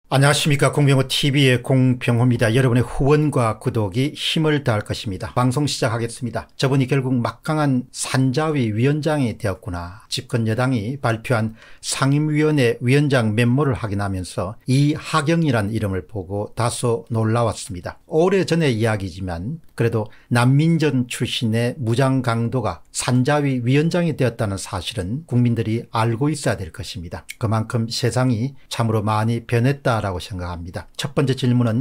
안녕하십니까. 공병호TV의 공병호입니다. 여러분의 후원과 구독이 힘을 더할 것입니다. 방송 시작하겠습니다. 저분이 결국 막강한 산자위 위원장이 되었구나. 집권 여당이 발표한 상임위원회 위원장 면모를 확인하면서 이하경이란 이름을 보고 다소 놀라웠습니다. 오래전의 이야기지만 그래도 난민전 출신의 무장강도가 산자위 위원장이 되었다는 사실은 국민들이 알고 있어야 될 것입니다. 그만큼 세상이 참으로 많이 변했다라고 생각합니다. 첫 번째 질문은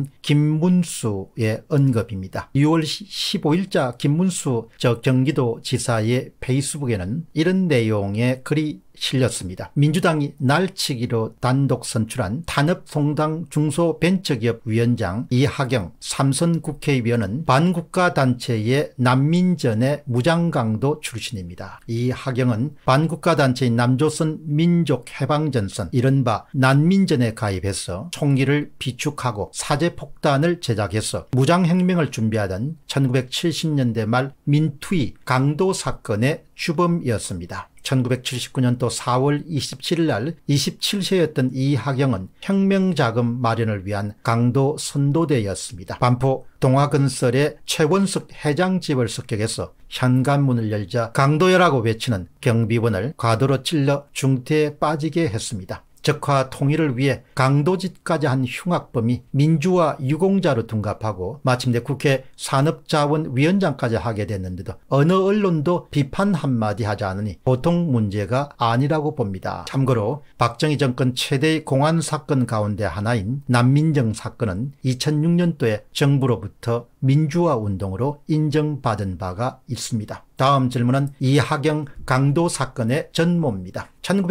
김문수의 언급입니다. 6월 15일자 김문수 경기도지사의 페이스북에는 이런 내용의 글이 실렸습니다. 민주당이 날치기로 단독 선출한 탄업송당 중소벤처기업위원장 이하경 삼선 국회의원은 반국가단체의 난민전의 무장강도 출신입니다. 이하경은 반국가단체인 남조선 민족해방전선 이른바 난민전에 가입해서 총기를 비축하고 사제폭탄을 제작해서 무장혁명을 준비하던 1970년대 말 민투이 강도 사건의 주범이었습니다. 1979년도 4월 27일 날 27세였던 이하경은 혁명자금 마련을 위한 강도 선도대였습니다. 반포 동화건설의 최원석 회장집을 습격해서 현관문을 열자 강도여라고 외치는 경비원을 과도로 찔러 중태에 빠지게 했습니다. 적화 통일을 위해 강도짓까지 한 흉악범이 민주화 유공자로 둔갑하고 마침내 국회 산업자원위원장까지 하게 됐는데도 어느 언론도 비판 한마디 하지 않으니 보통 문제가 아니라고 봅니다. 참고로 박정희 정권 최대의 공안사건 가운데 하나인 난민정 사건은 2006년도에 정부로부터 민주화 운동으로 인정받은 바가 있습니다. 다음 질문은 이하경 강도 사건의 전모입니다.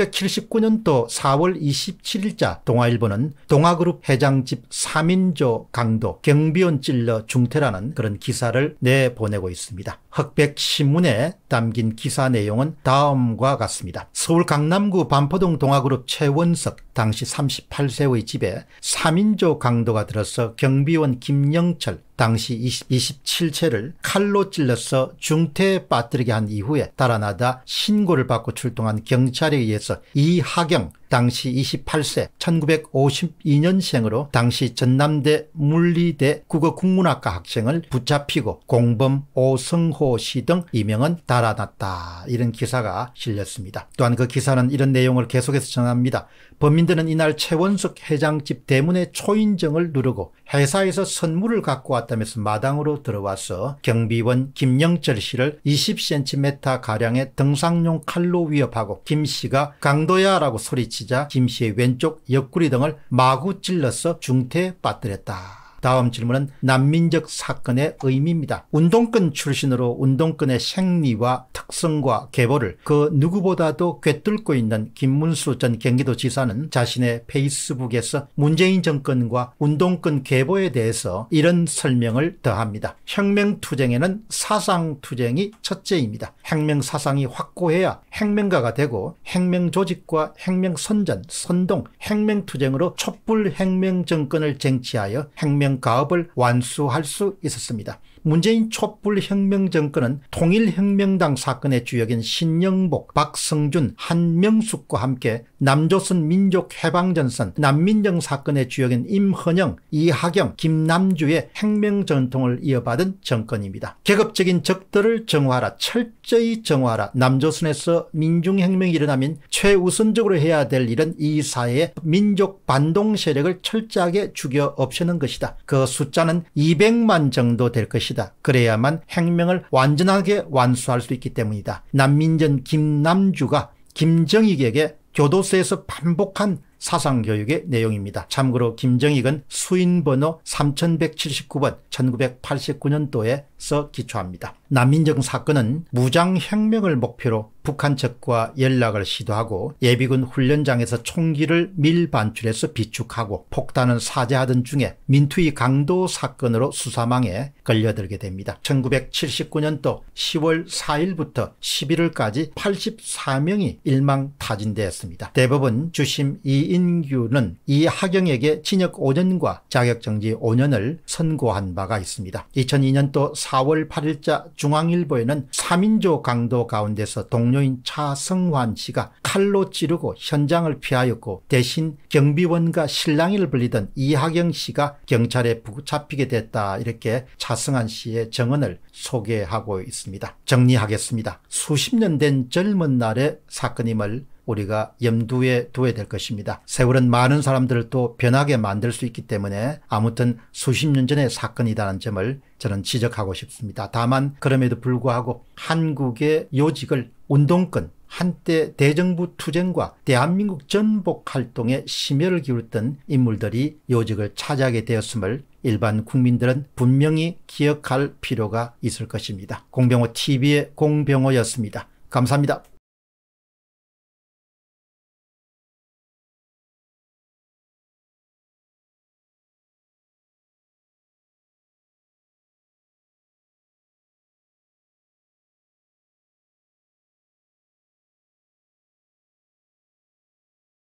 1979년도 4월 27일자 동아일보는 동아그룹 회장집 3인조 강도 경비원 찔러 중태라는 그런 기사를 내보내고 있습니다. 흑백신문에 담긴 기사 내용은 다음과 같습니다. 서울 강남구 반포동 동아그룹 최원석 당시 38세의 집에 3인조 강도가 들어서 경비원 김영철 당시 27세를 칼로 찔러서 중태에 빠뜨리게 한 이후에 달아나다 신고를 받고 출동한 경찰에 의해서 이하경 당시 28세 1952년생으로 당시 전남대 물리대 국어국문학과 학생을 붙잡히고 공범 오성호 씨 등 이명은 달아났다. 이런 기사가 실렸습니다. 또한 그 기사는 이런 내용을 계속해서 전합니다. 범인들은 이날 최원석 회장집 대문에 초인종을 누르고 회사에서 선물을 갖고 왔다면서 마당으로 들어와서 경비원 김영철 씨를 20cm가량의 등산용 칼로 위협하고 김 씨가 강도야 라고 소리치자 김 씨의 왼쪽 옆구리 등을 마구 찔러서 중태에 빠뜨렸다. 다음 질문은 난민적 사건의 의미입니다. 운동권 출신으로 운동권의 생리와 특성과 계보를 그 누구보다도 꿰뚫고 있는 김문수 전 경기도지사는 자신의 페이스북에서 문재인 정권과 운동권 계보에 대해서 이런 설명을 더합니다. 혁명투쟁에는 사상투쟁이 첫째입니다. 혁명사상이 확고해야 혁명가가 되고 혁명조직과 혁명선전, 선동, 혁명투쟁으로 촛불혁명정권을 쟁취하여 혁명가업을 완수할 수 있었습니다. 문재인 촛불혁명정권은 통일혁명당 사건의 주역인 신영복, 박성준, 한명숙과 함께 남조선 민족해방전선, 난민정 사건의 주역인 임헌영, 이하경, 김남주의 혁명전통을 이어받은 정권입니다. 계급적인 적들을 정화하라, 철저히 정화하라. 남조선에서 민중혁명이 일어나면 최우선적으로 해야 될 일은 이 사회의 민족 반동 세력을 철저하게 죽여 없애는 것이다. 그 숫자는 200만 정도 될 것이다. 그래야만 혁명을 완전하게 완수할 수 있기 때문이다. 난민전 김남주가 김정익에게 교도소에서 반복한 사상교육의 내용입니다. 참고로 김정익은 수인번호 3179번 1989년도에서 기초합니다. 난민정 사건은 무장혁명을 목표로 북한 측과 연락을 시도하고 예비군 훈련장에서 총기를 밀반출해서 비축하고 폭탄은 사제하던 중에 민투이 강도 사건으로 수사망에 걸려들게 됩니다. 1979년도 10월 4일부터 11월까지 84명이 일망타진되었습니다. 대법원 주심 2인 최인규는 이하경에게 징역 5년과 자격정지 5년을 선고한 바가 있습니다. 2002년도 4월 8일자 중앙일보에는 3인조 강도 가운데서 동료인 차성환 씨가 칼로 찌르고 현장을 피하였고 대신 경비원과 실랑이를 벌이던 이하경 씨가 경찰에 붙잡히게 됐다, 이렇게 차성환 씨의 증언을 소개하고 있습니다. 정리하겠습니다. 수십 년 된 젊은 날의 사건임을 우리가 염두에 둬야 될 것입니다. 세월은 많은 사람들을 또 변하게 만들 수 있기 때문에 아무튼 수십 년 전의 사건이라는 점을 저는 지적하고 싶습니다. 다만 그럼에도 불구하고 한국의 요직을 운동권, 한때 대정부 투쟁과 대한민국 전복활동에 심혈을 기울였던 인물들이 요직을 차지하게 되었음을 일반 국민들은 분명히 기억할 필요가 있을 것입니다. 공병호 TV의 공병호였습니다. 감사합니다.